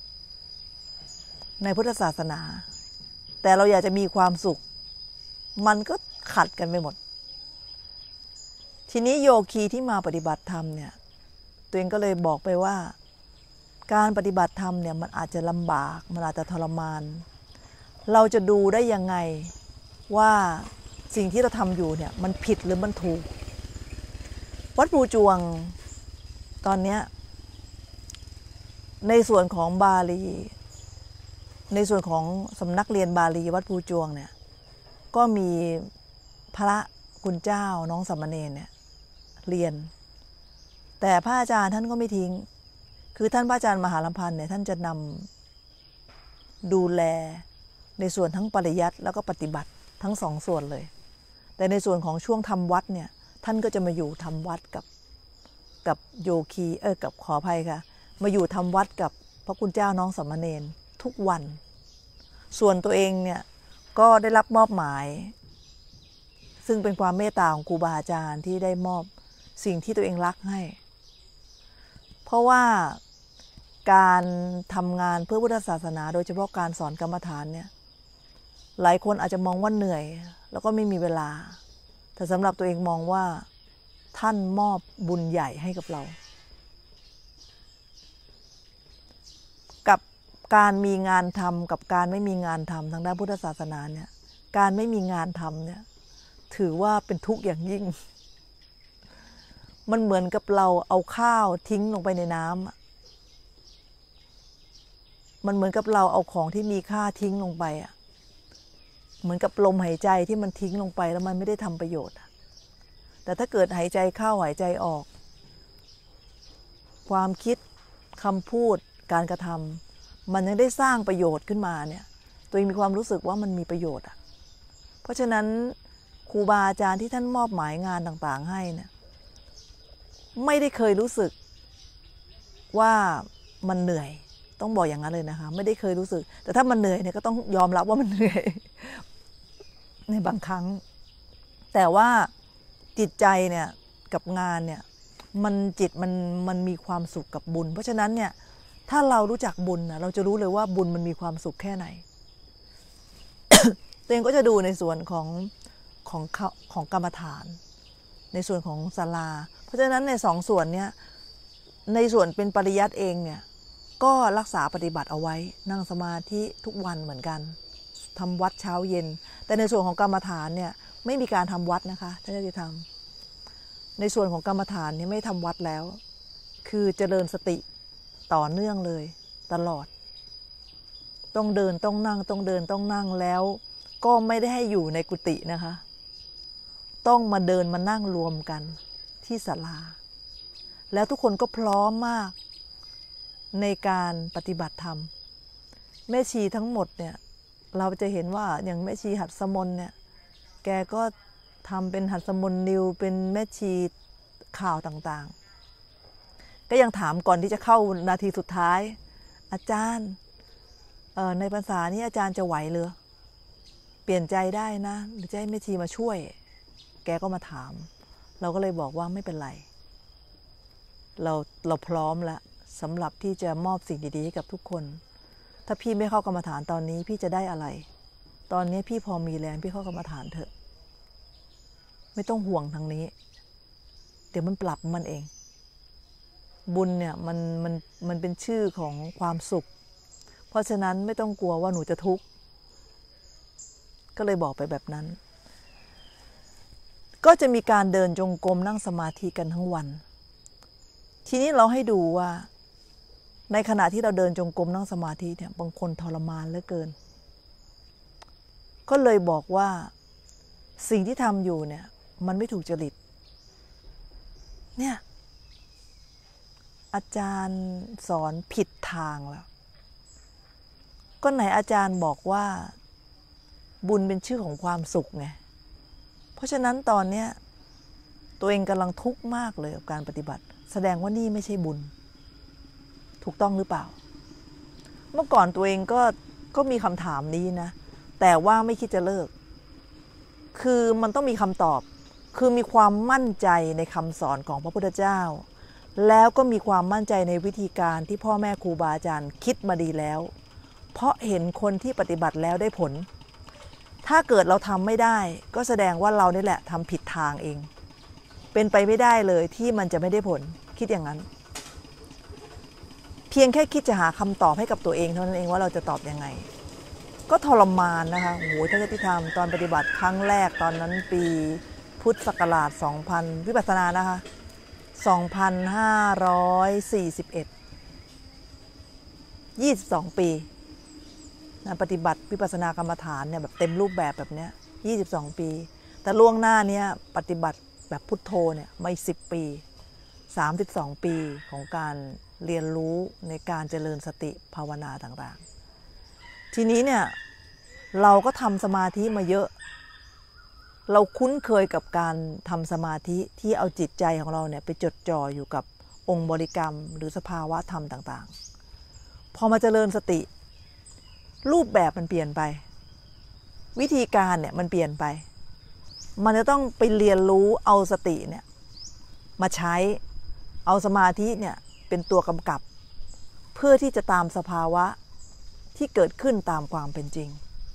ในพุทธศาสนาแต่เราอยากจะมีความสุขมันก็ขัดกันไปหมดทีนี้โยคีที่มาปฏิบัติธรรมเนี่ยตัวเองก็เลยบอกไปว่าการปฏิบัติธรรมเนี่ยมันอาจจะลำบากมันอาจจะทรมานเราจะดูได้ยังไงว่าสิ่งที่เราทำอยู่เนี่ยมันผิดหรือมันถูกวัดภูจวงตอนนี้ในส่วนของบาลีในส่วนของสำนักเรียนบาลีวัดภูจวงเนี่ยก็มีพระคุณเจ้าน้องสามเณรเนี่ยเรียนแต่พระอาจารย์ท่านก็ไม่ทิ้งคือท่านพระอาจารย์มหาลำพันธ์เนี่ยท่านจะนำดูแลในส่วนทั้งปริยัติแล้วก็ปฏิบัติทั้งสองส่วนเลยแต่ในส่วนของช่วงทำวัดเนี่ยท่านก็จะมาอยู่ทำวัดกับกับโยคีเออกับขออภัยค่ะมาอยู่ทำวัดกับพระคุณเจ้าน้องสามเณรทุกวันส่วนตัวเองเนี่ยก็ได้รับมอบหมายซึ่งเป็นความเมตตาของครูบาอาจารย์ที่ได้มอบสิ่งที่ตัวเองรักให้เพราะว่าการทำงานเพื่อพุทธศาสนาโดยเฉพาะการสอนกรรมฐานเนี่ยหลายคนอาจจะมองว่าเหนื่อยแล้วก็ไม่มีเวลาแต่สำหรับตัวเองมองว่าท่านมอบบุญใหญ่ให้กับเรากับการมีงานทำกับการไม่มีงานทำทางด้านพุทธศาสนาเนี่ยการไม่มีงานทำเนี่ยถือว่าเป็นทุกข์อย่างยิ่งมันเหมือนกับเราเอาข้าวทิ้งลงไปในน้ำมันเหมือนกับเราเอาของที่มีค่าทิ้งลงไปอ่ะเหมือนกับลมหายใจที่มันทิ้งลงไปแล้วมันไม่ได้ทำประโยชน์แต่ถ้าเกิดหายใจเข้าหายใจออกความคิดคำพูดการกระทำมันยังได้สร้างประโยชน์ขึ้นมาเนี่ยตัวเองมีความรู้สึกว่ามันมีประโยชน์อ่ะเพราะฉะนั้นครูบาอาจารย์ที่ท่านมอบหมายงานต่างๆให้เนี่ยไม่ได้เคยรู้สึกว่ามันเหนื่อยต้องบอกอย่างนั้นเลยนะคะไม่ได้เคยรู้สึกแต่ถ้ามันเหนื่อยเนี่ยก็ต้องยอมรับว่ามันเหนื่อยในบางครั้งแต่ว่าจิตใจเนี่ยกับงานเนี่ยมันจิตมันมันมีความสุขกับบุญเพราะฉะนั้นเนี่ยถ้าเรารู้จักบุญนะเราจะรู้เลยว่าบุญมันมีความสุขแค่ไหน ตัวเองก็จะดูในส่วนของของของกรรมฐานในส่วนของศาลาเพราะฉะนั้นในสองส่วนเนี่ยในส่วนเป็นปริยัติเองเนี่ยก็รักษาปฏิบัติเอาไว้นั่งสมาธิทุกวันเหมือนกันทำวัดเช้าเย็นแต่ในส่วนของกรรมฐานเนี่ยไม่มีการทำวัดนะคะท่านจะทำในส่วนของกรรมฐานเนี่ยไม่ทำวัดแล้วคือเจริญสติต่อเนื่องเลยตลอดต้องเดินต้องนั่งต้องเดินต้องนั่งแล้วก็ไม่ได้ให้อยู่ในกุฏินะคะต้องมาเดินมานั่งรวมกันที่ศาลาแล้วทุกคนก็พร้อมมากในการปฏิบัติธรรมแม่ชีทั้งหมดเนี่ยเราจะเห็นว่าอย่างแม่ชีหัดสมนเนี่ยแกก็ทำเป็นหัดสมนนิวเป็นแม่ชีข่าวต่างๆก็ยังถามก่อนที่จะเข้านาทีสุดท้ายอาจารย์ในพรรษานี้อาจารย์จะไหวหรือเปลี่ยนใจได้นะหรือจะให้แม่ชีมาช่วยแกก็มาถามเราก็เลยบอกว่าไม่เป็นไรเราเราพร้อมแล้วสำหรับที่จะมอบสิ่งดีๆให้กับทุกคนถ้าพี่ไม่เข้ากรรมฐานตอนนี้พี่จะได้อะไรตอนนี้พี่พอมีแรงพี่เข้ากรรมฐานเถอะไม่ต้องห่วงทางนี้เดี๋ยวมันปรับมันเองบุญเนี่ยมันมันมันเป็นชื่อของความสุขเพราะฉะนั้นไม่ต้องกลัวว่าหนูจะทุกข์ก็เลยบอกไปแบบนั้นก็จะมีการเดินจงกรมนั่งสมาธิกันทั้งวันทีนี้เราให้ดูว่าในขณะที่เราเดินจงกรมนั่งสมาธิเนี่ยบางคนทรมานเหลือเกินก็เลยบอกว่าสิ่งที่ทำอยู่เนี่ยมันไม่ถูกจริตเนี่ยอาจารย์สอนผิดทางแล้วก็ไหนอาจารย์บอกว่าบุญเป็นชื่อของความสุขไงเพราะฉะนั้นตอนเนี้ยตัวเองกำลังทุกข์มากเลยกับการปฏิบัติแสดงว่านี่ไม่ใช่บุญถูกต้องหรือเปล่าเมื่อก่อนตัวเองก็ก็มีคำถามนี้นะแต่ว่าไม่คิดจะเลิกคือมันต้องมีคำตอบคือมีความมั่นใจในคำสอนของพระพุทธเจ้าแล้วก็มีความมั่นใจในวิธีการที่พ่อแม่ครูบาอาจารย์คิดมาดีแล้วเพราะเห็นคนที่ปฏิบัติแล้วได้ผลถ้าเกิดเราทำไม่ได้ก็แสดงว่าเรานี่แหละทำผิดทางเองเป็นไปไม่ได้เลยที่มันจะไม่ได้ผลคิดอย่างนั้นเพียงแค่คิดจะหาคำตอบให้กับตัวเองเท่านั้นเองว่าเราจะตอบยังไงก็ทรมานนะคะโอ้โหท่านที่ทำตอนปฏิบัติครั้งแรกตอนนั้นปีพุทธศักราชสองพันวิปัสสนานะคะสองพันห้าร้อยสี่สิบเอ็ด ยี่สิบสองปีปฏิบัติวิปัสสนากรรมฐานเนี่ยแบบเต็มรูปแบบแบบเนี้ยยี่สิบสองปีแต่ล่วงหน้านี้ปฏิบัติแบบพุทโธเนี่ยมาอีกสิบปีสามสิบสองปีของการเรียนรู้ในการเจริญสติภาวนาต่างๆทีนี้เนี่ยเราก็ทำสมาธิมาเยอะเราคุ้นเคยกับการทำสมาธิที่เอาจิตใจของเราเนี่ยไปจดจ่ออยู่กับองค์บริกรรมหรือสภาวะธรรมต่างๆพอมาเจริญสติรูปแบบมันเปลี่ยนไปวิธีการเนี่ยมันเปลี่ยนไปมันจะต้องไปเรียนรู้เอาสติเนี่ยมาใช้เอาสมาธิเนี่ยเป็นตัวกำกับเพื่อที่จะตามสภาวะที่เกิดขึ้นตามความเป็นจริง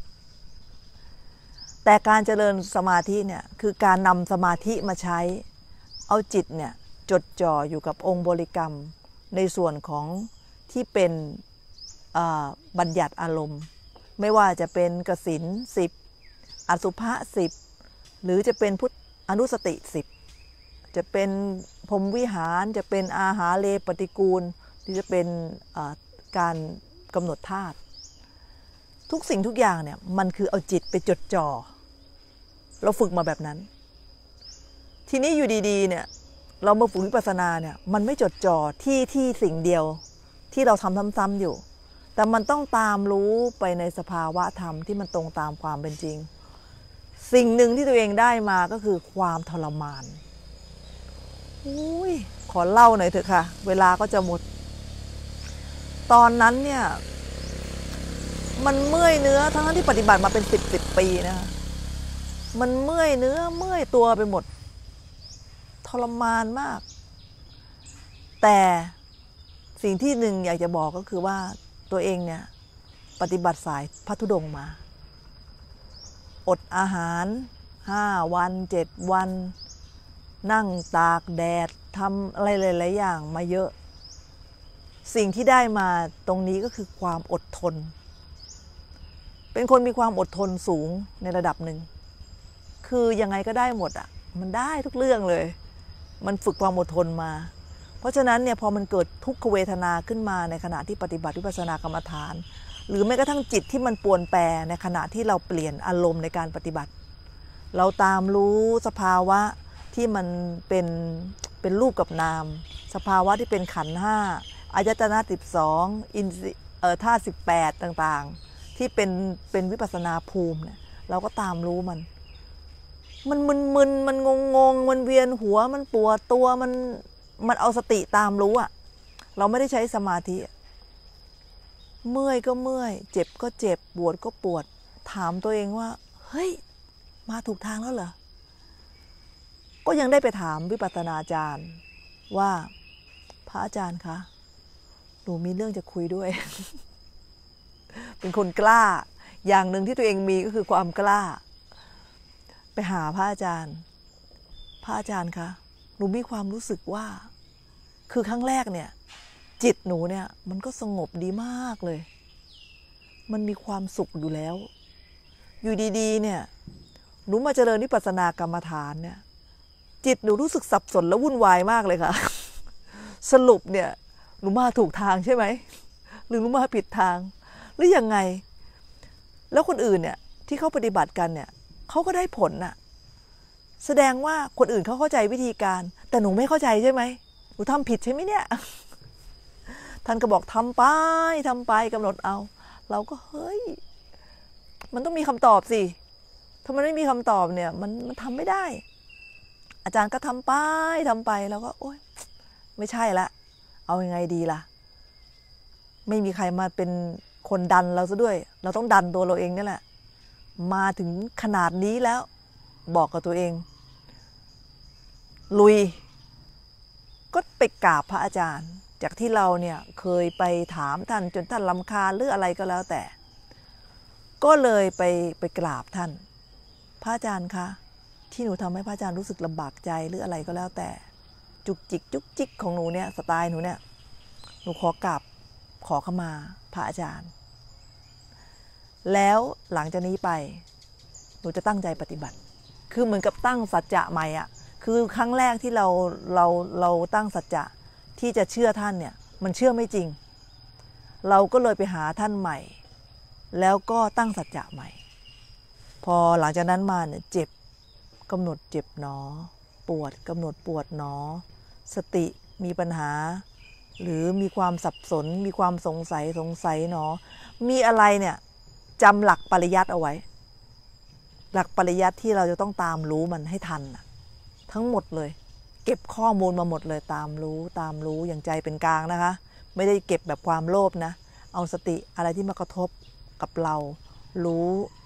แต่การเจริญสมาธิเนี่ยคือการนำสมาธิมาใช้เอาจิตเนี่ยจดจ่ออยู่กับองค์บริกรรมในส่วนของที่เป็นบัญญัติอารมณ์ไม่ว่าจะเป็นกสิณสิบอสุภะสิบหรือจะเป็นพุทธอนุสติสิบจะเป็นพรหมวิหารจะเป็นอาหาเรปฏิกูลหรือจะเป็นการกำหนดธาตุทุกสิ่งทุกอย่างเนี่ยมันคือเอาจิตไปจดจ่อเราฝึกมาแบบนั้นทีนี้อยู่ดีๆเนี่ยเรามาฝึกวิปัสสนาเนี่ยมันไม่จดจ่อที่ที่สิ่งเดียวที่เราทำซ้ำๆอยู่แต่มันต้องตามรู้ไปในสภาวะธรรมที่มันตรงตามความเป็นจริงสิ่งหนึ่งที่ตัวเองได้มาก็คือความทรมานอุ้ยขอเล่าหน่อยเถอะค่ะเวลาก็จะหมดตอนนั้นเนี่ยมันเมื่อยเนื้อทั้งที่ปฏิบัติมาเป็นสิบสิบปีนะคะมันเมื่อยเนื้อเมื่อยตัวไปหมดทรมานมากแต่สิ่งที่หนึ่งอยากจะบอกก็คือว่าตัวเองเนี่ยปฏิบัติสายพระธุดงค์มาอดอาหารห้าวันเจ็ดวันนั่งตากแดดทำอะไรหลายๆอย่างมาเยอะสิ่งที่ได้มาตรงนี้ก็คือความอดทนเป็นคนมีความอดทนสูงในระดับหนึ่งคือยังไงก็ได้หมดอ่ะมันได้ทุกเรื่องเลยมันฝึกความอดทนมาเพราะฉะนั้นเนี่ยพอมันเกิดทุกขเวทนาขึ้นมาในขณะที่ปฏิบัติวิปัสสนากรรมฐานหรือแม้กระทั่งจิตที่มันปรวนแปรในขณะที่เราเปลี่ยนอารมณ์ในการปฏิบัติเราตามรู้สภาวะที่มันเป็นเป็นรูปกับนามสภาวะที่เป็นขันธ์ห้าอายตนะสิบสองอินทรีย์เอ่อธาตุสิบแปดต่างๆที่เป็นเป็นวิปัสสนาภูมิเนี่ยเราก็ตามรู้มันมันมึนๆมันงงๆมันเวียนหัวมันปวดตัวมันมันเอาสติตามรู้อะเราไม่ได้ใช้สมาธิเมื่อยก็เมื่อยเจ็บก็เจ็บปวดก็ปวดถามตัวเองว่าเฮ้ยมาถูกทางแล้วเหรอก็ยังได้ไปถามวิปัสสนาจารย์ว่าพระอาจารย์คะหนูมีเรื่องจะคุยด้วย เป็นคนกล้าอย่างหนึ่งที่ตัวเองมีก็คือความกล้าไปหาพระอาจารย์พระอาจารย์คะหนูมีความรู้สึกว่าคือครั้งแรกเนี่ยจิตหนูเนี่ยมันก็สงบดีมากเลยมันมีความสุขอยู่แล้วอยู่ดีๆเนี่ยหนูมาเจริญวิปัสสนากรรมฐานเนี่ยจิตหนูรู้สึกสับสนและวุ่นวายมากเลยค่ะ สรุปเนี่ยหนูมาถูกทางใช่ไหมหรือหนูมาผิดทางหรือยังไงแล้วคนอื่นเนี่ยที่เขาปฏิบัติกันเนี่ยเขาก็ได้ผลน่ะแสดงว่าคนอื่นเขาเข้าใจวิธีการแต่หนูไม่เข้าใจใช่ไหมหนูทำผิดใช่ไหมเนี่ยท่านก็บอกทำไปทำไปกำหนดเอาเราก็เฮ้ยมันต้องมีคำตอบสิถ้ามันไม่มีคำตอบเนี่ยมันมันทำไม่ได้อาจารย์ก็ทำไปทำไปแล้วก็โอ๊ยไม่ใช่ละเอายังไงดีล่ะไม่มีใครมาเป็นคนดันเราซะด้วยเราต้องดันตัวเราเองนี่แหละมาถึงขนาดนี้แล้วบอกกับตัวเองลุยก็ไปกราบพระอาจารย์จากที่เราเนี่ยเคยไปถามท่านจนท่านรำคาญหรืออะไรก็แล้วแต่ก็เลยไปไปกราบท่านพระอาจารย์คะที่หนูทำให้พระอาจารย์รู้สึกลำบากใจหรืออะไรก็แล้วแต่จุกจิกจุกจิกของหนูเนี่ยสไตล์หนูเนี่ยหนูขอกราบขอขมาพระอาจารย์แล้วหลังจากนี้ไปหนูจะตั้งใจปฏิบัติคือเหมือนกับตั้งสัจจะใหม่อ่ะคือครั้งแรกที่เราเราเราตั้งสัจจะที่จะเชื่อท่านเนี่ยมันเชื่อไม่จริงเราก็เลยไปหาท่านใหม่แล้วก็ตั้งสัจจะใหม่พอหลังจากนั้นมาเนี่ยเจ็บกำหนดเจ็บหนอปวดกำหนดปวดหนอสติมีปัญหาหรือมีความสับสนมีความสงสัยสงสัยหนอมีอะไรเนี่ยจำหลักปริยัติเอาไว้หลักปริยัติที่เราจะต้องตามรู้มันให้ทันทั้งหมดเลยเก็บข้อมูลมาหมดเลยตามรู้ตามรู้อย่างใจเป็นกลางนะคะไม่ได้เก็บแบบความโลภนะเอาสติอะไรที่มากระทบกับเรารู้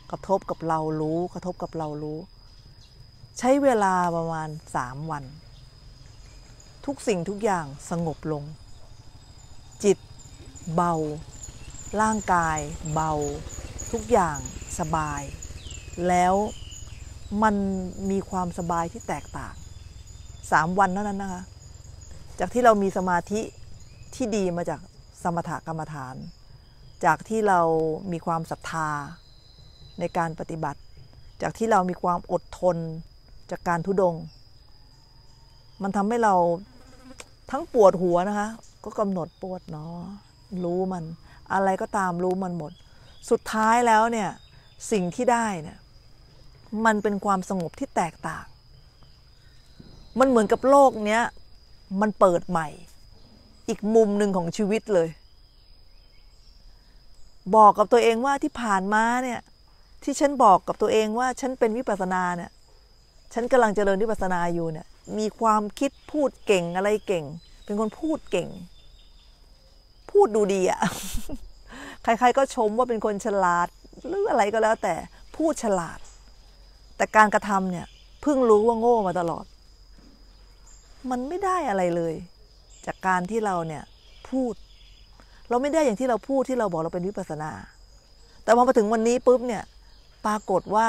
กระทบกับเรารู้กระทบกับเรารู้ใช้เวลาประมาณสามวันทุกสิ่งทุกอย่างสงบลงจิตเบาร่างกายเบาทุกอย่างสบายแล้วมันมีความสบายที่แตกต่างสามวันเท่านั้นนะคะจากที่เรามีสมาธิที่ดีมาจากสมถกรรมฐานจากที่เรามีความศรัทธาในการปฏิบัติจากที่เรามีความอดทนจากการทุดงมันทำให้เราทั้งปวดหัวนะคะก็กำหนดปวดเนาะรู้มันอะไรก็ตามรู้มันหมดสุดท้ายแล้วเนี่ยสิ่งที่ได้เนี่ยมันเป็นความสงบที่แตกต่างมันเหมือนกับโลกเนี้ยมันเปิดใหม่อีกมุมหนึ่งของชีวิตเลยบอกกับตัวเองว่าที่ผ่านมาเนี่ยที่ฉันบอกกับตัวเองว่าฉันเป็นวิปัสสนาเนี่ยฉันกำลังเจริญวิปัสสนาอยู่เนี่ยมีความคิดพูดเก่งอะไรเก่งเป็นคนพูดเก่งพูดดูดีอะ ใครๆก็ชมว่าเป็นคนฉลาดหรืออะไรก็แล้วแต่พูดฉลาดแต่การกระทำเนี่ยเพิ่งรู้ว่าโง่มาตลอดมันไม่ได้อะไรเลยจากการที่เราเนี่ยพูดเราไม่ได้อย่างที่เราพูดที่เราบอกเราเป็นวิปัสสนาแต่พอมาถึงวันนี้ปุ๊บเนี่ยปรากฏว่า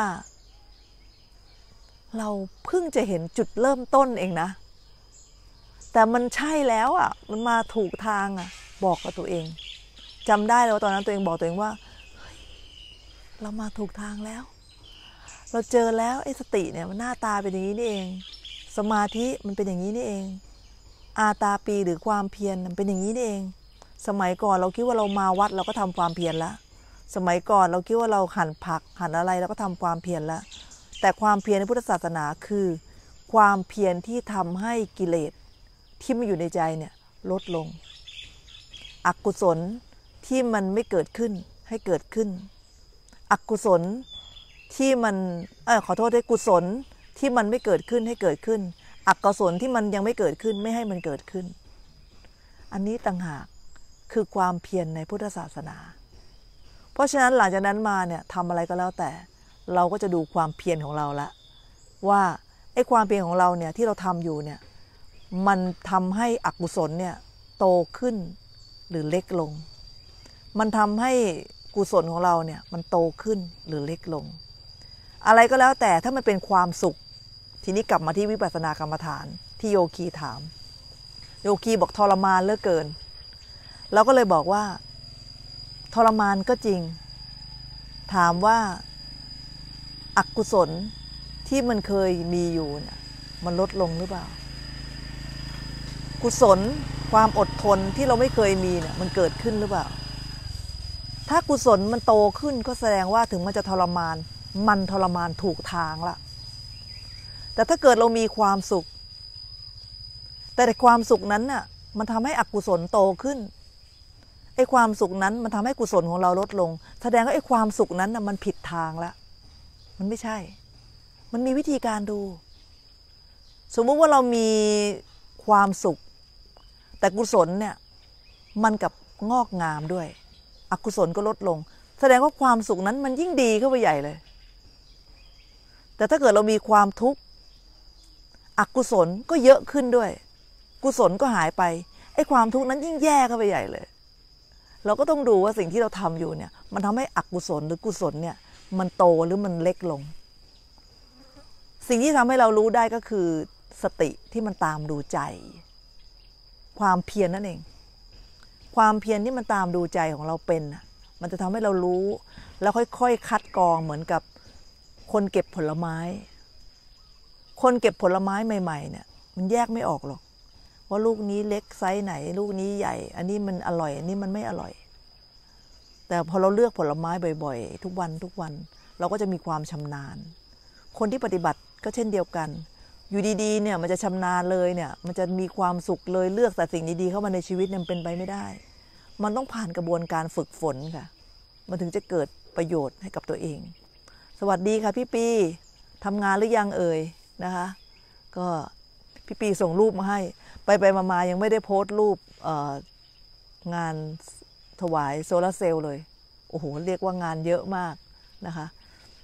เราเพิ่งจะเห็นจุดเริ่มต้นเองนะแต่มันใช่แล้วอ่ะมันมาถูกทางอ่ะบอกกับตัวเองจำได้เลยว่าตอนนั้นตัวเองบอกตัวเองว่าเฮ้ยเรามาถูกทางแล้วเราเจอแล้วไอ้สติเนี่ยมันหน้าตาเป็นอย่างนี้นี่เองสมาธิมันเป็นอย่างนี้นี่เองอาตาปีหรือความเพียรมันเป็นอย่างนี้นี่เองสมัยก่อนเราคิดว่าเรามาวัดเราก็ทำความเพียรแล้วสมัยก่อนเราคิดว่าเราหั่นผักหั่นอะไรเราก็ทำความเพียรแล้วแต่ความเพียรในพุทธศาสนาคือความเพียรที่ทำให้กิเลสที่มันอยู่ในใจเนี่ยลดลงอกุศลที่มันไม่เกิดขึ้นให้เกิดขึ้นอกุศลที่มันเออขอโทษด้วยกุศลที่มันไม่เกิดขึ้นให้เกิดขึ้นอกุศลที่มันยังไม่เกิดขึ้นไม่ให้มันเกิดขึ้นอันนี้ต่างหากคือความเพียรในพุทธศาสนาเพราะฉะนั้นหลังจากนั้นมาเนี่ยทำอะไรก็แล้วแต่เราก็จะดูความเพียรของเราละว่าไอ้ความเพียรของเราเนี่ยที่เราทำอยู่เนี่ยมันทำให้อกุศลเนี่ยโตขึ้นหรือเล็กลงมันทำให้กุศลของเราเนี่ยมันโตขึ้นหรือเล็กลงอะไรก็แล้วแต่ถ้ามันเป็นความสุขทีนี้กลับมาที่วิปัสสนากรรมฐานที่โยคีถามโยคีบอกทรมานเหลือเกินเราก็เลยบอกว่าทรมานก็จริงถามว่าอกุศลที่มันเคยมีอยู่เนี่ยมันลดลงหรือเปล่ากุศลความอดทนที่เราไม่เคยมีเนี่ยมันเกิดขึ้นหรือเปล่าถ้ากุศลมันโตขึ้นก็แสดงว่าถึงมันจะทรมานมันทรมานถูกทางละแต่ถ้าเกิดเรามีความสุขแต่ความสุขนั้นน่ะมันทำให้อกุศลโตขึ้นไอ้ความสุขนั้นมันทำให้กุศลของเราลดลงแสดงว่าไอ้ความสุขนั้นน่ะมันผิดทางละมันไม่ใช่มันมีวิธีการดูสมมุติว่าเรามีความสุขแต่กุศลเนี่ยมันกับงอกงามด้วยอกุศลก็ลดลงแสดงว่าความสุขนั้นมันยิ่งดีเข้าไปใหญ่เลยแต่ถ้าเกิดเรามีความทุกข์อกุศลก็เยอะขึ้นด้วยกุศลก็หายไปไอ้ความทุกข์นั้นยิ่งแย่เข้าไปใหญ่เลยเราก็ต้องดูว่าสิ่งที่เราทำอยู่เนี่ยมันทำให้อกุศลหรือกุศลเนี่ยมันโตหรือมันเล็กลงสิ่งที่ทำให้เรารู้ได้ก็คือสติที่มันตามดูใจความเพียรนั่นเองความเพียรที่มันตามดูใจของเราเป็นมันจะทำให้เรารู้แล้วค่อยๆคัดกรองเหมือนกับคนเก็บผลไม้คนเก็บผลไม้ใหม่ๆเนี่ยมันแยกไม่ออกหรอกว่าลูกนี้เล็กไซส์ไหนลูกนี้ใหญ่อันนี้มันอร่อยอันนี้มันไม่อร่อยแต่พอเราเลือกผลไม้บ่อยๆทุกวันทุกวันเราก็จะมีความชำนาญคนที่ปฏิบัติก็เช่นเดียวกันอยู่ดีๆเนี่ยมันจะชำนาญเลยเนี่ยมันจะมีความสุขเลยเลือกแต่สิ่งดีๆเข้ามาในชีวิตเนี่ยเป็นไปไม่ได้มันต้องผ่านกระบวนการฝึกฝนค่ะมันถึงจะเกิดประโยชน์ให้กับตัวเองสวัสดีค่ะพี่ปีทำงานหรือยังเอ่ยนะคะก็พี่ปีส่งรูปมาให้ไปไปมาๆยังไม่ได้โพสต์รูปงานถวายโซลาร์เซลล์เลยโอ้โหเรียกว่างานเยอะมากนะคะ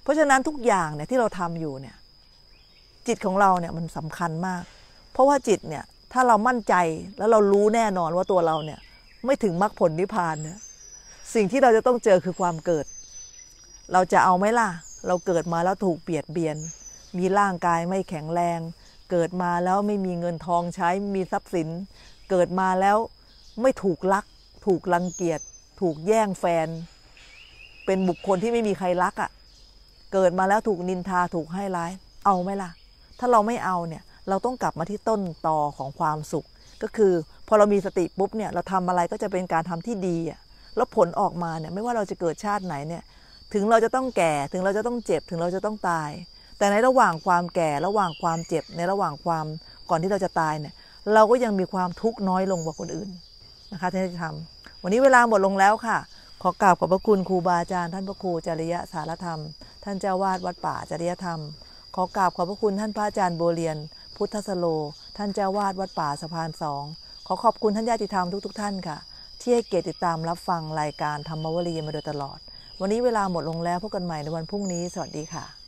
เพราะฉะนั้นทุกอย่างเนี่ยที่เราทำอยู่เนี่ยจิตของเราเนี่ยมันสำคัญมากเพราะว่าจิตเนี่ยถ้าเรามั่นใจแล้วเรารู้แน่นอนว่าตัวเราเนี่ยไม่ถึงมรรคผลนิพพานเนี่ยสิ่งที่เราจะต้องเจอคือความเกิดเราจะเอาไหมล่ะเราเกิดมาแล้วถูกเบียดเบียนมีร่างกายไม่แข็งแรงเกิดมาแล้วไม่มีเงินทองใช้มีทรัพย์สินเกิดมาแล้วไม่ถูกลักถูกรังเกียจถูกแย่งแฟนเป็นบุคคลที่ไม่มีใครรักอ่ะเกิดมาแล้วถูกนินทาถูกให้ร้ายเอาไหมล่ะถ้าเราไม่เอาเนี่ยเราต้องกลับมาที่ต้นตอของความสุขก็คือพอเรามีสติปุ๊บเนี่ยเราทำอะไรก็จะเป็นการทำที่ดีอ่ะแล้วผลออกมาเนี่ยไม่ว่าเราจะเกิดชาติไหนเนี่ยถึงเราจะต้องแก่ถึงเราจะต้องเจ็บถึงเราจะต้องตายแต่ในระหว่างความแก่ระหว่างความเจ็บในระหว่างความก่อนที่เราจะตายเนี่ยเราก็ยังมีความทุกข์น้อยลงกว่าคนอื่นนะคะที่จะทำวันนี้เวลาหมดลงแล้วค่ะขอกราบขอบพระคุณครูบาอาจารย์ท่านพระครูจริยสารธรรมท่านเจ้าวาดวัดป่าจริยธรรมขอกราบขอบพระคุณท่านพระอาจารย์โบเรียนพุทธสโลท่านเจ้าวาดวัดป่าสะพานสองขอขอบคุณท่านญาติธรรมทุกๆท่านค่ะที่ให้เกียรติติดตามรับฟังรายการธรรมวลีมาโดยตลอดวันนี้เวลาหมดลงแล้วพบกันใหม่ในวันพรุ่งนี้สวัสดีค่ะ